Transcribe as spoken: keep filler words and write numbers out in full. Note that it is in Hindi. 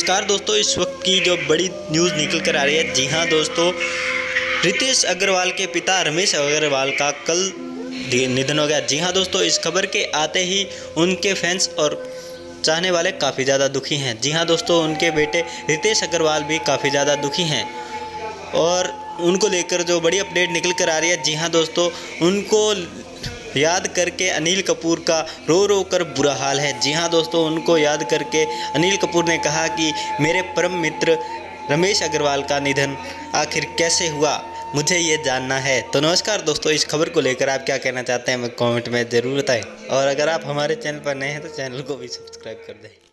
नमस्कार दोस्तों, इस वक्त की जो बड़ी न्यूज़ निकल कर आ रही है। जी हाँ दोस्तों, रितेश अग्रवाल के पिता रमेश अग्रवाल का कल निधन हो गया। जी हाँ दोस्तों, इस खबर के आते ही उनके फैंस और चाहने वाले काफ़ी ज़्यादा दुखी हैं। जी हाँ दोस्तों, उनके बेटे रितेश अग्रवाल भी काफ़ी ज़्यादा दुखी हैं और उनको लेकर जो बड़ी अपडेट निकल कर आ रही है। जी हाँ दोस्तों, उनको याद करके अनिल कपूर का रो रो कर बुरा हाल है। जी हाँ दोस्तों, उनको याद करके अनिल कपूर ने कहा कि मेरे परम मित्र रमेश अग्रवाल का निधन आखिर कैसे हुआ, मुझे ये जानना है। तो नमस्कार दोस्तों, इस खबर को लेकर आप क्या कहना चाहते हैं हमें कमेंट में ज़रूर बताएं और अगर आप हमारे चैनल पर नए हैं तो चैनल को भी सब्सक्राइब कर दें।